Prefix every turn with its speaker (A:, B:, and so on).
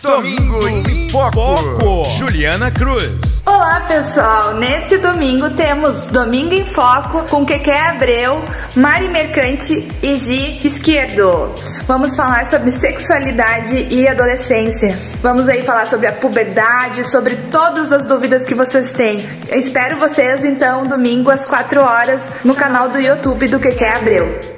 A: Domingo em Foco. Juliana Cruz.
B: Olá pessoal, nesse domingo temos Domingo em Foco com Keké Abreu, Mari Mercante e Gi Izquierdo. Vamos falar sobre sexualidade e adolescência. Vamos aí falar sobre a puberdade, sobre todas as dúvidas que vocês têm. Eu espero vocês então domingo às 4 horas no canal do YouTube do Keké Abreu.